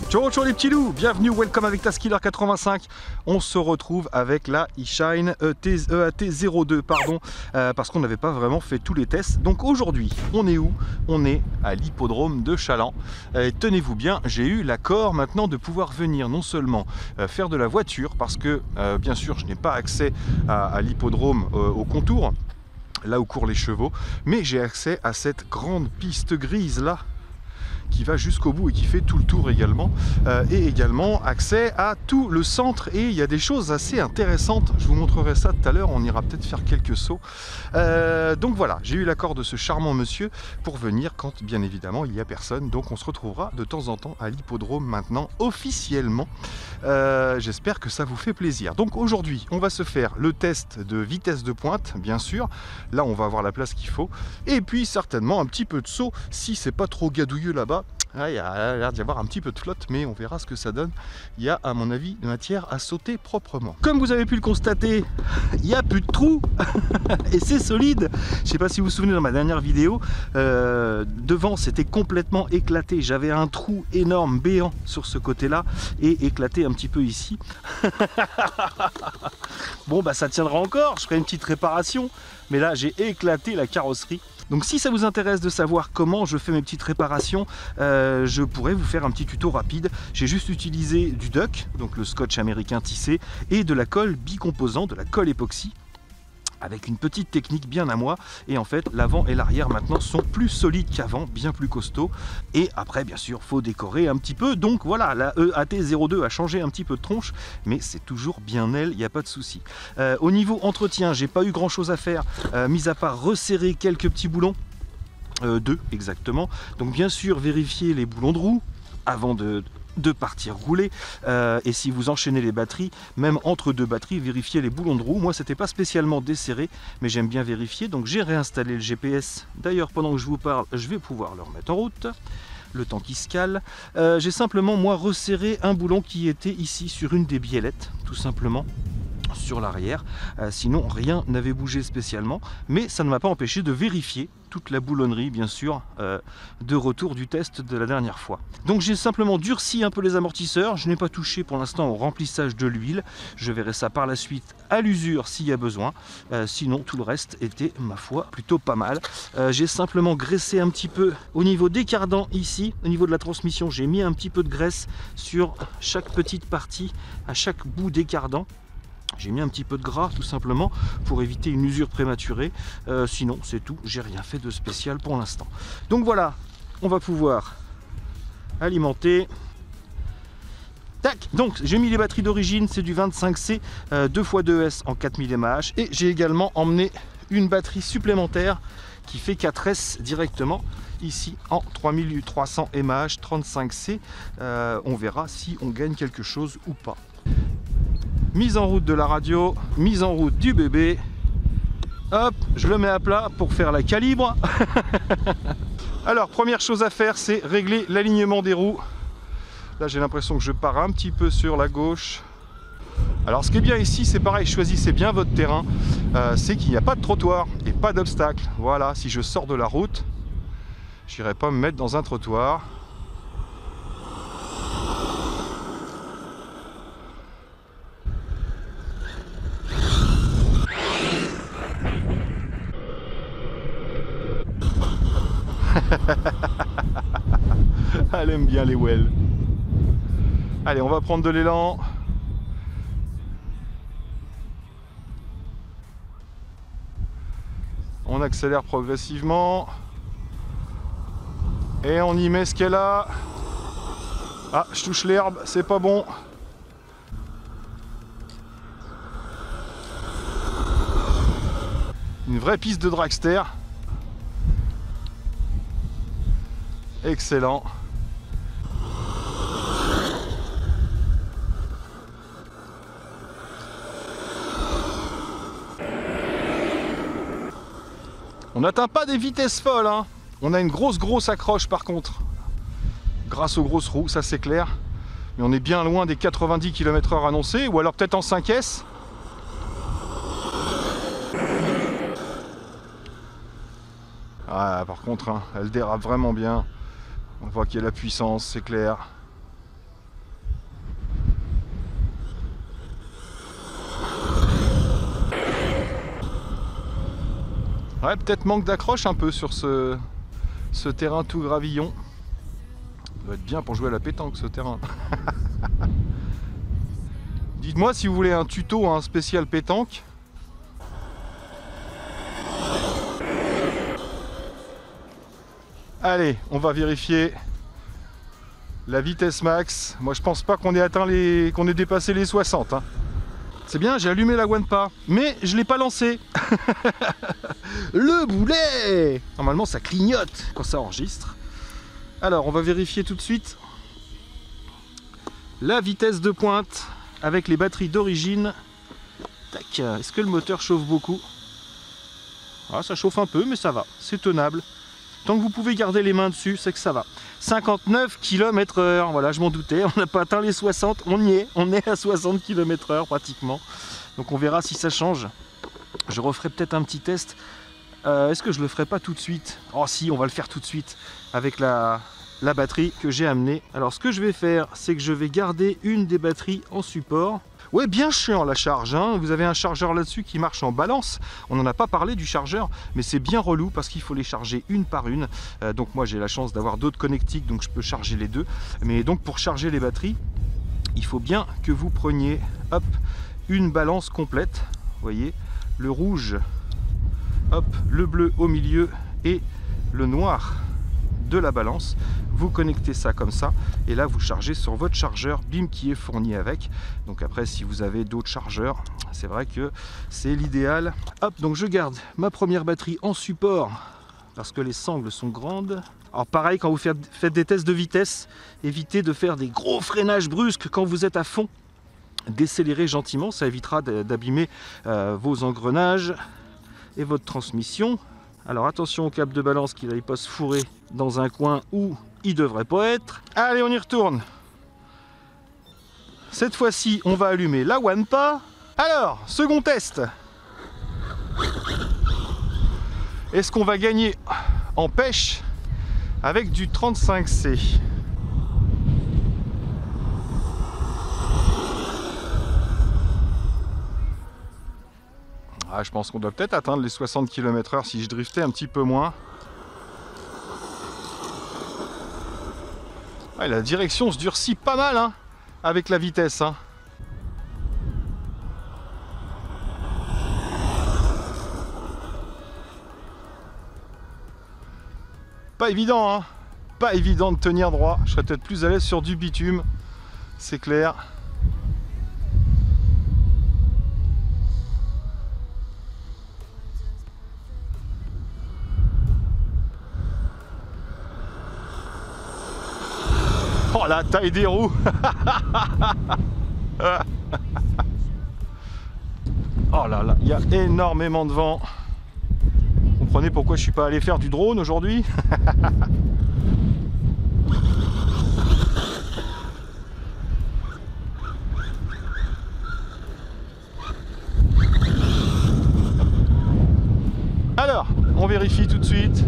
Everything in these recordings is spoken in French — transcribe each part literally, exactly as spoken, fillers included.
Ciao ciao les petits loups, bienvenue, welcome avec Taskiller quatre-vingt-cinq. On se retrouve avec la eShine E A T zéro deux, pardon, euh, parce qu'on n'avait pas vraiment fait tous les tests. Donc aujourd'hui, on est où? On est à l'hippodrome de Challans. Et tenez-vous bien, j'ai eu l'accord maintenant de pouvoir venir non seulement euh, faire de la voiture, parce que euh, bien sûr je n'ai pas accès à, à l'hippodrome euh, au contour, là où courent les chevaux, mais j'ai accès à cette grande piste grise là, qui va jusqu'au bout et qui fait tout le tour également, euh, et également accès à tout le centre, et il y a des choses assez intéressantes, je vous montrerai ça tout à l'heure, on ira peut-être faire quelques sauts. Euh, donc voilà, j'ai eu l'accord de ce charmant monsieur pour venir quand bien évidemment il n'y a personne, donc on se retrouvera de temps en temps à l'hippodrome maintenant officiellement. Euh, j'espère que ça vous fait plaisir. Donc aujourd'hui on va se faire le test de vitesse de pointe, bien sûr, là on va avoir la place qu'il faut, et puis certainement un petit peu de saut si c'est pas trop gadouilleux là-bas. Ah, il y a l'air d'y avoir un petit peu de flotte, mais on verra ce que ça donne. Il y a, à mon avis, de matière à sauter proprement. Comme vous avez pu le constater, il n'y a plus de trous et c'est solide. Je ne sais pas si vous vous souvenez, dans ma dernière vidéo, euh, devant c'était complètement éclaté. J'avais un trou énorme, béant sur ce côté-là et éclaté un petit peu ici. Bon, bah ça tiendra encore. Je ferai une petite réparation, mais là j'ai éclaté la carrosserie. Donc si ça vous intéresse de savoir comment je fais mes petites réparations, euh, je pourrais vous faire un petit tuto rapide. J'ai juste utilisé du duck, donc le scotch américain tissé, et de la colle bicomposant, de la colle époxy, avec une petite technique bien à moi, et en fait l'avant et l'arrière maintenant sont plus solides qu'avant, bien plus costauds. Et après bien sûr faut décorer un petit peu, donc voilà, la E A T zéro deux a changé un petit peu de tronche, mais c'est toujours bien elle, il n'y a pas de souci. Euh, au niveau entretien, j'ai pas eu grand chose à faire, euh, mis à part resserrer quelques petits boulons, euh, deux exactement. Donc bien sûr vérifier les boulons de roue avant de de partir rouler, euh, et si vous enchaînez les batteries, même entre deux batteries, vérifiez les boulons de roue. Moi c'était pas spécialement desserré, mais j'aime bien vérifier, donc j'ai réinstallé le G P S. D'ailleurs pendant que je vous parle, je vais pouvoir le remettre en route, le temps qui se cale. Euh, j'ai simplement moi resserré un boulon qui était ici sur une des biellettes, tout simplement sur l'arrière, euh, sinon rien n'avait bougé spécialement, mais ça ne m'a pas empêché de vérifier toute la boulonnerie bien sûr, euh, de retour du test de la dernière fois. Donc j'ai simplement durci un peu les amortisseurs, je n'ai pas touché pour l'instant au remplissage de l'huile, je verrai ça par la suite à l'usure s'il y a besoin, euh, sinon tout le reste était ma foi plutôt pas mal. Euh, j'ai simplement graissé un petit peu au niveau des cardans ici, au niveau de la transmission j'ai mis un petit peu de graisse sur chaque petite partie, à chaque bout des cardans. J'ai mis un petit peu de gras tout simplement pour éviter une usure prématurée, euh, sinon c'est tout, j'ai rien fait de spécial pour l'instant. Donc voilà, on va pouvoir alimenter. Tac. Donc j'ai mis les batteries d'origine, c'est du vingt-cinq C euh, deux fois deux S en quatre mille milliampères hauteur, et j'ai également emmené une batterie supplémentaire qui fait quatre S directement ici en trois mille trois cents milliampères hauteur trente-cinq C. Euh, on verra si on gagne quelque chose ou pas. Mise en route de la radio, mise en route du bébé. Hop, je le mets à plat pour faire la calibre. Alors, première chose à faire, c'est régler l'alignement des roues. Là, j'ai l'impression que je pars un petit peu sur la gauche. Alors, ce qui est bien ici, c'est pareil, choisissez bien votre terrain. Euh, c'est qu'il n'y a pas de trottoir et pas d'obstacle. Voilà, si je sors de la route, je n'irai pas me mettre dans un trottoir. Elle aime bien les wells. Allez, on va prendre de l'élan. On accélère progressivement. Et on y met ce qu'elle a. Ah, je touche l'herbe, c'est pas bon. Une vraie piste de dragster. Excellent. On n'atteint pas des vitesses folles, hein. On a une grosse grosse accroche par contre, grâce aux grosses roues, ça c'est clair. Mais on est bien loin des quatre-vingt-dix kilomètres heure annoncés, ou alors peut-être en cinq S. Ah, par contre, hein, elle dérape vraiment bien. On voit qu'il y a la puissance, c'est clair. Ouais, peut-être manque d'accroche un peu sur ce, ce terrain tout gravillon. Ça doit être bien pour jouer à la pétanque ce terrain. Dites-moi si vous voulez un tuto, un spécial pétanque. Allez, on va vérifier la vitesse max. Moi je pense pas qu'on ait atteint les. qu'on ait dépassé les soixante. Hein. C'est bien, j'ai allumé la Wanpa, mais je l'ai pas lancé. Le boulet! Normalement ça clignote quand ça enregistre. Alors on va vérifier tout de suite la vitesse de pointe avec les batteries d'origine. Tac, est-ce que le moteur chauffe beaucoup? Ah, ça chauffe un peu, mais ça va, c'est tenable. Tant que vous pouvez garder les mains dessus, c'est que ça va. cinquante-neuf kilomètres heure, voilà, je m'en doutais, on n'a pas atteint les soixante, on y est, on est à soixante kilomètres heure pratiquement. Donc on verra si ça change. Je referai peut-être un petit test. Euh, Est-ce que je le ferai pas tout de suite? Oh si, on va le faire tout de suite avec la, la batterie que j'ai amenée. Alors ce que je vais faire, c'est que je vais garder une des batteries en support. Ouais, bien chiant la charge, hein. Vous avez un chargeur là-dessus qui marche en balance. On n'en a pas parlé du chargeur, mais c'est bien relou parce qu'il faut les charger une par une. Euh, donc moi j'ai la chance d'avoir d'autres connectiques, donc je peux charger les deux. Mais donc pour charger les batteries, il faut bien que vous preniez, hop, une balance complète. Vous voyez, le rouge, hop, le bleu au milieu et le noir de la balance. Vous connectez ça comme ça et là vous chargez sur votre chargeur B I M qui est fourni avec. Donc après si vous avez d'autres chargeurs, c'est vrai que c'est l'idéal. Hop, donc je garde ma première batterie en support parce que les sangles sont grandes. Alors pareil, quand vous faites des tests de vitesse, évitez de faire des gros freinages brusques quand vous êtes à fond. Décélérez gentiment, ça évitera d'abîmer euh, vos engrenages et votre transmission. Alors attention au câble de balance qu'il n'aille pas se fourrer dans un coin où il devrait pas être. Allez, on y retourne. Cette fois-ci, on va allumer la Wanpa. Alors, second test. Est-ce qu'on va gagner en pêche avec du trente-cinq C? Ah, je pense qu'on doit peut-être atteindre les soixante kilomètres heure si je driftais un petit peu moins. Ouais, la direction se durcit pas mal hein, avec la vitesse. Hein. Pas évident, hein. Pas évident de tenir droit. Je serais peut-être plus à l'aise sur du bitume, c'est clair. Oh la taille des roues. Oh là là, il y a énormément de vent. Vous comprenez pourquoi je suis pas allé faire du drone aujourd'hui? Alors, on vérifie tout de suite.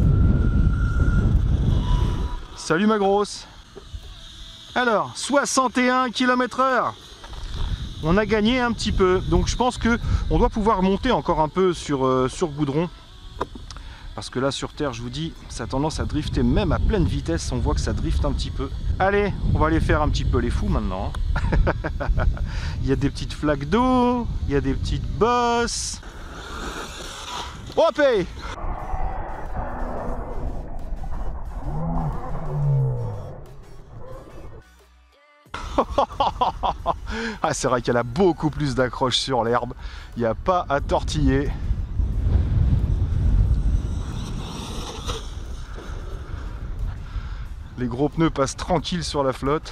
Salut ma grosse. Alors, soixante et un kilomètres heure. On a gagné un petit peu. Donc je pense que on doit pouvoir monter encore un peu sur, euh, sur goudron. Parce que là sur terre, je vous dis, ça a tendance à drifter même à pleine vitesse. On voit que ça drift un petit peu. Allez, on va aller faire un petit peu les fous maintenant. Il y a des petites flaques d'eau, il y a des petites bosses. Hop! Ah, c'est vrai qu'elle a beaucoup plus d'accroche sur l'herbe. Il n'y a pas à tortiller. Les gros pneus passent tranquilles sur la flotte.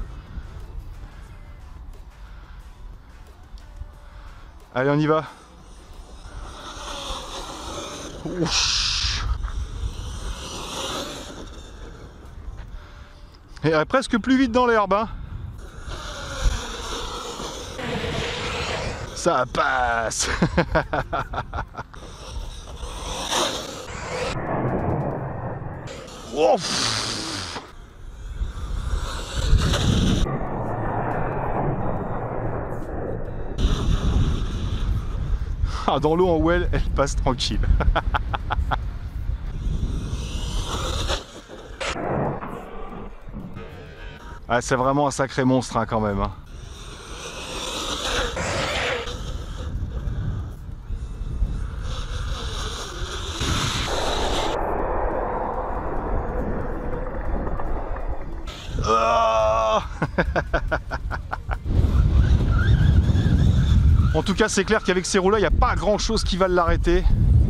Allez, on y va. Ouch. Et elle est presque plus vite dans l'herbe, hein. Ça passe. Ouf. Ah, Ah, dans l'eau en well, elle passe tranquille. Ah, c'est vraiment un sacré monstre hein, quand même. Hein. Oh en tout cas, c'est clair qu'avec ces roues-là, il n'y a pas grand-chose qui va l'arrêter.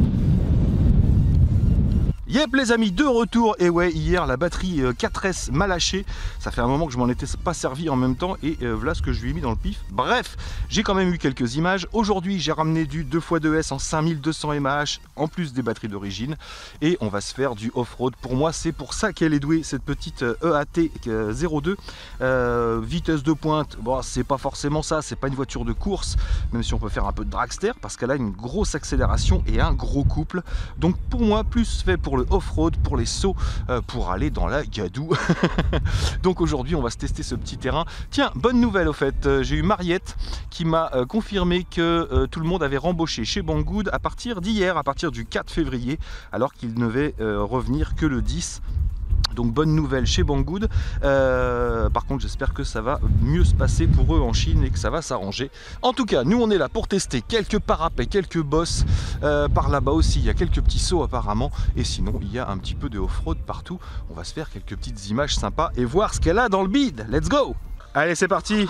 Yep les amis, de retour. Et ouais, hier la batterie quatre S m'a lâché. Ça fait un moment que je m'en étais pas servi en même temps. Et euh, voilà ce que je lui ai mis dans le pif. Bref, j'ai quand même eu quelques images. Aujourd'hui j'ai ramené du deux fois deux S en cinq mille deux cents mAh, en plus des batteries d'origine. Et on va se faire du off-road. Pour moi c'est pour ça qu'elle est douée, cette petite E A T zéro deux. euh, Vitesse de pointe, bon c'est pas forcément ça, c'est pas une voiture de course. Même si on peut faire un peu de dragster, parce qu'elle a une grosse accélération et un gros couple. Donc pour moi, plus fait pour le off-road, pour les sauts, euh, pour aller dans la gadoue. Donc aujourd'hui on va se tester ce petit terrain. Tiens, bonne nouvelle au fait, euh, j'ai eu Mariette qui m'a euh, confirmé que euh, tout le monde avait rembauché chez Banggood à partir d'hier, à partir du quatre février, alors qu'il ne devait euh, revenir que le dix. Donc bonne nouvelle chez Banggood. Euh, par contre j'espère que ça va mieux se passer pour eux en Chine et que ça va s'arranger. En tout cas nous on est là pour tester quelques parapets, quelques bosses. Euh, par là-bas aussi il y a quelques petits sauts apparemment. Et sinon il y a un petit peu de off-road partout. On va se faire quelques petites images sympas et voir ce qu'elle a dans le bide. Let's go! Allez c'est parti!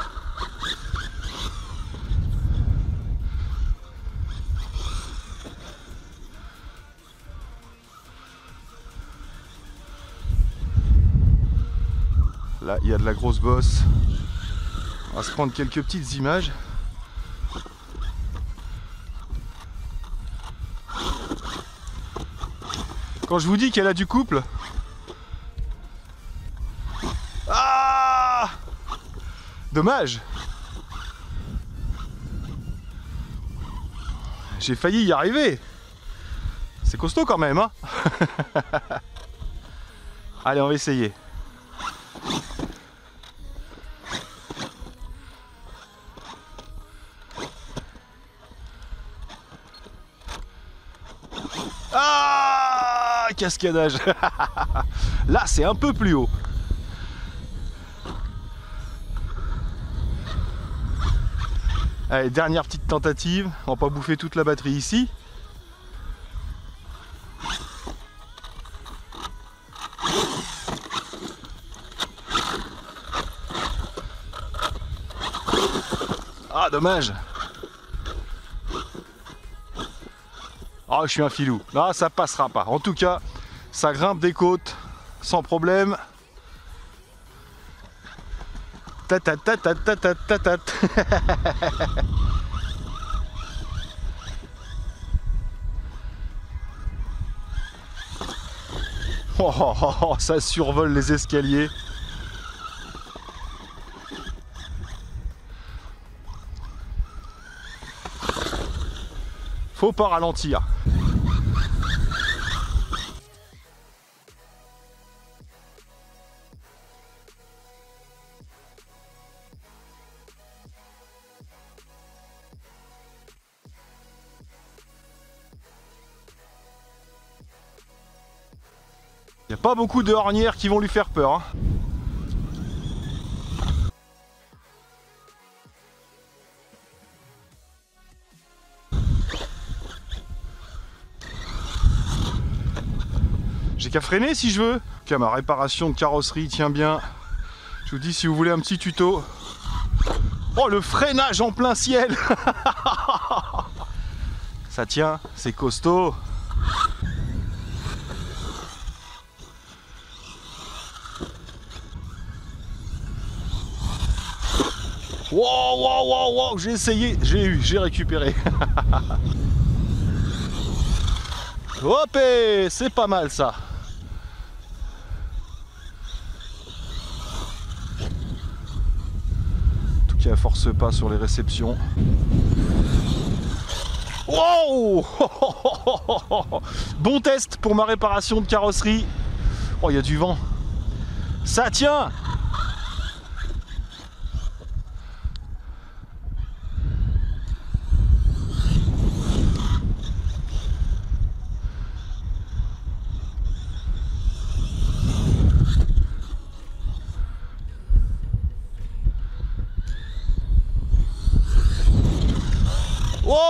Là, il y a de la grosse bosse. On va se prendre quelques petites images. Quand je vous dis qu'elle a du couple... Ah! Dommage! J'ai failli y arriver. C'est costaud quand même, hein? Allez, on va essayer. Ah, cascadage. Là c'est un peu plus haut. Allez, dernière petite tentative. On va pas bouffer toute la batterie ici. Ah dommage. Ah, je suis un filou. Là, ça passera pas. En tout cas, ça grimpe des côtes sans problème. Tatat, tatat, tatat, tatat. Oh, oh, oh, oh, ça survole les escaliers. Faut pas ralentir. Il n'y a pas beaucoup de ornières qui vont lui faire peur. Hein. J'ai qu'à freiner si je veux. Ok, ma réparation de carrosserie tient bien. Je vous dis si vous voulez un petit tuto. Oh, le freinage en plein ciel. Ça tient, c'est costaud. Wow, wow, wow, wow, j'ai essayé, j'ai eu, j'ai récupéré. Hop, c'est pas mal ça. En tout cas, force pas sur les réceptions. Wow. Bon test pour ma réparation de carrosserie. Oh, il y a du vent. Ça tient.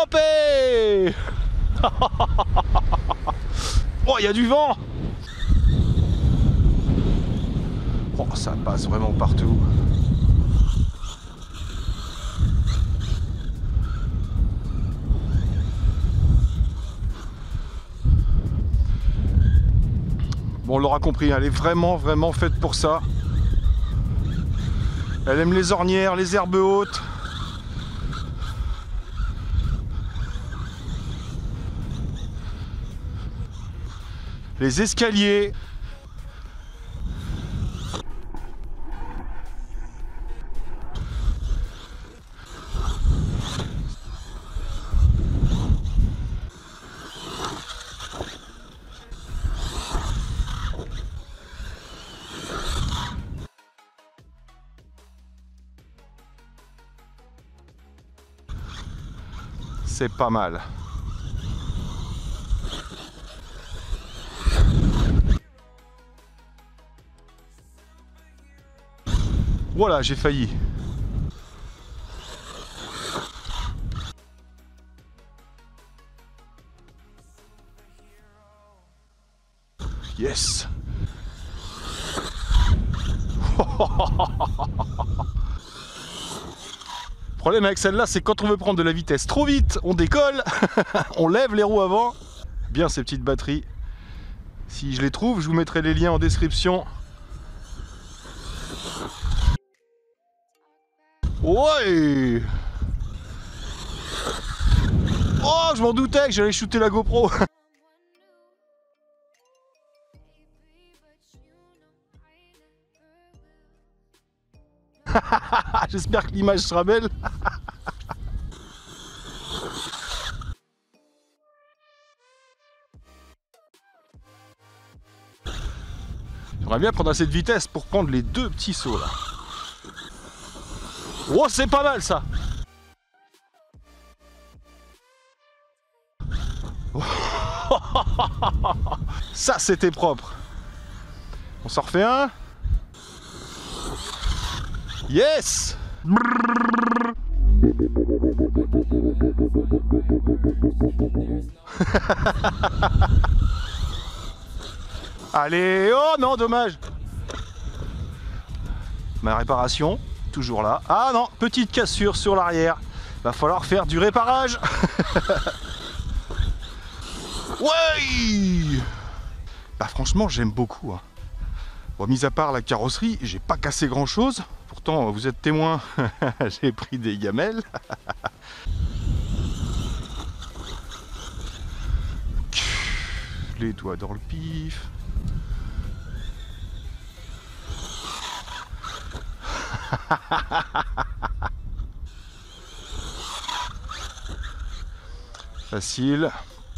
déraper. Oh, il y a du vent. Oh, ça passe vraiment partout. Bon, on l'aura compris, elle est vraiment, vraiment faite pour ça. Elle aime les ornières, les herbes hautes. Les escaliers. C'est pas mal. Voilà, j'ai failli. Yes. Le problème avec celle-là, c'est quand on veut prendre de la vitesse trop vite, on décolle, on lève les roues avant. Bien ces petites batteries. Si je les trouve, je vous mettrai les liens en description. Ouais. Oh, je m'en doutais que j'allais shooter la GoPro. J'espère que l'image sera belle. J'aimerais bien prendre assez de vitesse pour prendre les deux petits sauts là. Oh, c'est pas mal ça. Ça c'était propre. On s'en refait un. Yes. Allez, oh non, dommage. Ma réparation, toujours là. Ah non, petite cassure sur l'arrière. Va falloir faire du réparage. Ouais. Bah franchement, j'aime beaucoup. Hein. Bon, mis à part la carrosserie, j'ai pas cassé grand chose. Pourtant, vous êtes témoin, j'ai pris des gamelles. Les doigts dans le pif. Facile.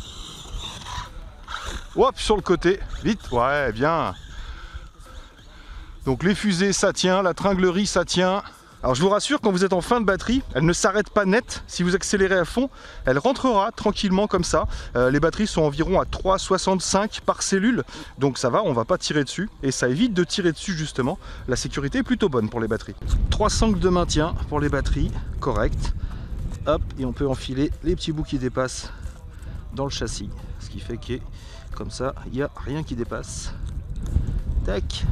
Hop, sur le côté. Vite. Ouais, bien. Donc les fusées, ça tient. La tringlerie, ça tient. Alors je vous rassure, quand vous êtes en fin de batterie, elle ne s'arrête pas net. Si vous accélérez à fond, elle rentrera tranquillement comme ça. Euh, les batteries sont environ à trois virgule soixante-cinq par cellule. Donc ça va, on va pas tirer dessus. Et ça évite de tirer dessus justement. La sécurité est plutôt bonne pour les batteries. Trois sangles de maintien pour les batteries, correct. Hop, et on peut enfiler les petits bouts qui dépassent dans le châssis. Ce qui fait que comme ça, il n'y a rien qui dépasse. Tac.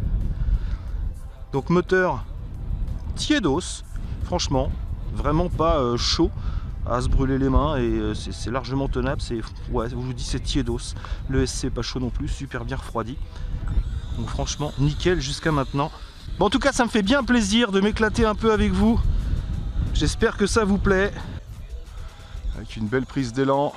Donc moteur tiédos, franchement, vraiment pas euh, chaud à se brûler les mains et euh, c'est largement tenable. C'est, ouais, je vous dis, c'est tiédos. Le S C pas chaud non plus, super bien refroidi. Donc franchement, nickel jusqu'à maintenant. Bon, en tout cas, ça me fait bien plaisir de m'éclater un peu avec vous. J'espère que ça vous plaît. Avec une belle prise d'élan.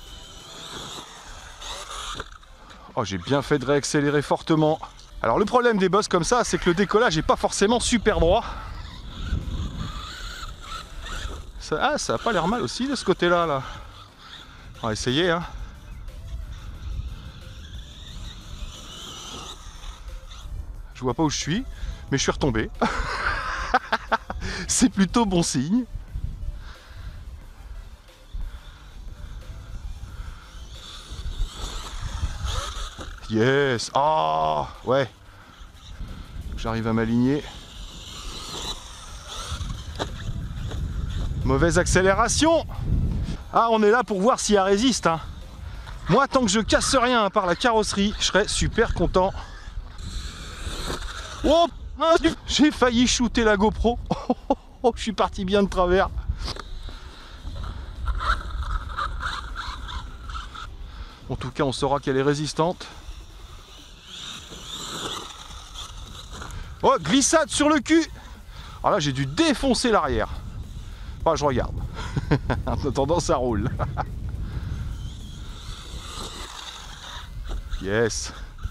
Oh, j'ai bien fait de réaccélérer fortement. Alors le problème des bosses comme ça, c'est que le décollage n'est pas forcément super droit. Ça, ah, ça a pas l'air mal aussi de ce côté-là, là. On va essayer, hein. Je vois pas où je suis, mais je suis retombé. C'est plutôt bon signe. Yes. Ah, oh, ouais. J'arrive à m'aligner. Mauvaise accélération. Ah, on est là pour voir si elle résiste, hein. Moi, tant que je casse rien à part la carrosserie, je serais super content. Oh, j'ai failli shooter la GoPro. Oh, je suis parti bien de travers. En tout cas, on saura qu'elle est résistante. Oh, glissade sur le cul. Alors là, j'ai dû défoncer l'arrière. Enfin, je regarde. En attendant, ça roule. Yes.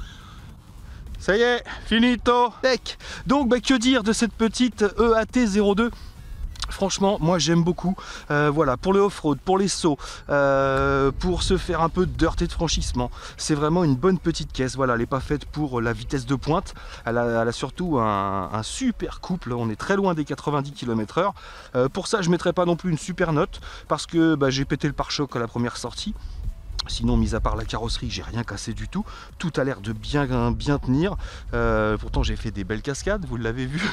Ça y est, finito. Tac. Donc, bah, que dire de cette petite E A T zéro deux? Franchement, moi j'aime beaucoup. Euh, voilà, pour le off-road, pour les sauts, euh, pour se faire un peu de dirt et de franchissement. C'est vraiment une bonne petite caisse. Voilà, elle n'est pas faite pour la vitesse de pointe. Elle a, elle a surtout un, un super couple. On est très loin des quatre-vingt-dix kilomètres heure. Euh, pour ça, je ne mettrai pas non plus une super note parce que bah, j'ai pété le pare-choc à la première sortie. Sinon, mis à part la carrosserie, j'ai rien cassé du tout. Tout a l'air de bien, bien tenir. Euh, pourtant, j'ai fait des belles cascades, vous l'avez vu.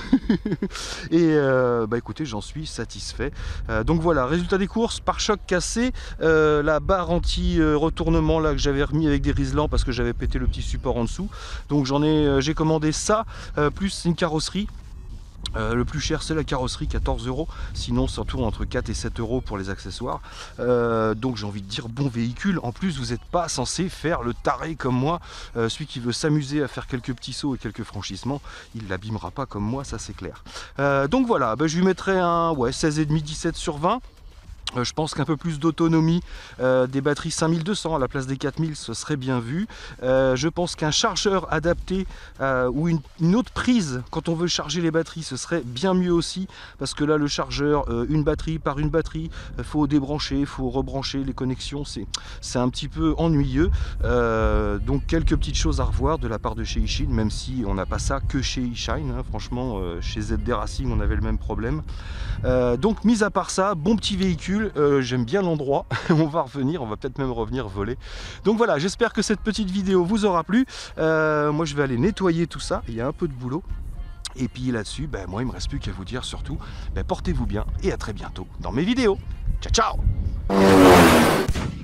Et euh, bah écoutez, j'en suis satisfait. Euh, donc voilà, résultat des courses, pare-choc cassé. Euh, la barre anti-retournement là que j'avais remis avec des riselants parce que j'avais pété le petit support en dessous. Donc j'en ai, euh, j'ai commandé ça, euh, plus une carrosserie. Euh, le plus cher c'est la carrosserie, quatorze euros, sinon ça tourne entre quatre et sept euros pour les accessoires. Euh, donc j'ai envie de dire bon véhicule. En plus vous n'êtes pas censé faire le taré comme moi, euh, celui qui veut s'amuser à faire quelques petits sauts et quelques franchissements, il l'abîmera pas comme moi, ça c'est clair. Euh, donc voilà, bah, je lui mettrai un ouais, seize virgule cinq, dix-sept sur vingt. Euh, je pense qu'un peu plus d'autonomie, euh, des batteries cinq mille deux cents à la place des quatre mille, ce serait bien vu. Euh, je pense qu'un chargeur adapté euh, ou une, une autre prise quand on veut charger les batteries, ce serait bien mieux aussi. Parce que là, le chargeur, euh, une batterie par une batterie, il euh, faut débrancher, il faut rebrancher les connexions. C'est un petit peu ennuyeux. Euh, donc, quelques petites choses à revoir de la part de chez Eachine, même si on n'a pas ça que chez eShine. Hein, franchement, euh, chez Z D Racing, on avait le même problème. Euh, donc, mis à part ça, bon petit véhicule. Euh, j'aime bien l'endroit, on va revenir, on va peut-être même revenir voler. Donc voilà, j'espère que cette petite vidéo vous aura plu. Euh, moi je vais aller nettoyer tout ça, il y a un peu de boulot. Et puis là-dessus, ben, moi il me reste plus qu'à vous dire surtout, ben, portez-vous bien et à très bientôt dans mes vidéos. Ciao ciao.